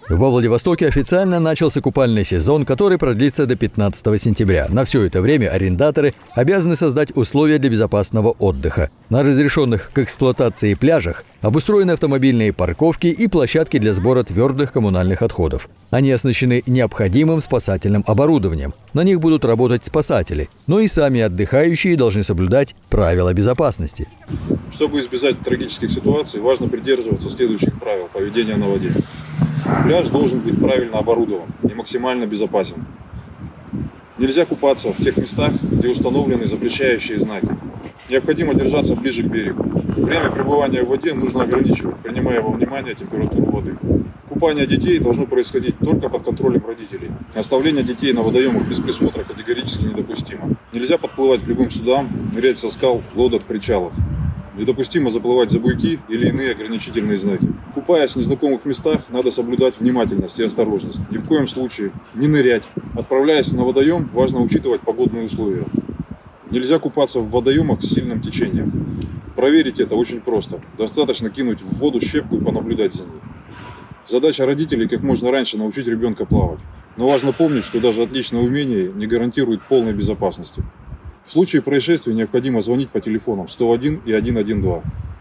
Во Владивостоке официально начался купальный сезон, который продлится до 15 сентября. На все это время арендаторы обязаны создать условия для безопасного отдыха. На разрешенных к эксплуатации пляжах обустроены автомобильные парковки и площадки для сбора твердых коммунальных отходов. Они оснащены необходимым спасательным оборудованием. На них будут работать спасатели, но и сами отдыхающие должны соблюдать правила безопасности. Чтобы избежать трагических ситуаций, важно придерживаться следующих правил поведения на воде. Пляж должен быть правильно оборудован и максимально безопасен. Нельзя купаться в тех местах, где установлены запрещающие знаки. Необходимо держаться ближе к берегу. Время пребывания в воде нужно ограничивать, принимая во внимание температуру воды. Купание детей должно происходить только под контролем родителей. Оставление детей на водоемах без присмотра категорически недопустимо. Нельзя подплывать к любым судам, нырять со скал, лодок, причалов. Недопустимо заплывать за буйки или иные ограничительные знаки. Купаясь в незнакомых местах, надо соблюдать внимательность и осторожность. Ни в коем случае не нырять. Отправляясь на водоем, важно учитывать погодные условия. Нельзя купаться в водоемах с сильным течением. Проверить это очень просто. Достаточно кинуть в воду щепку и понаблюдать за ней. Задача родителей как можно раньше научить ребенка плавать. Но важно помнить, что даже отличное умение не гарантирует полной безопасности. В случае происшествия необходимо звонить по телефонам 101 и 112.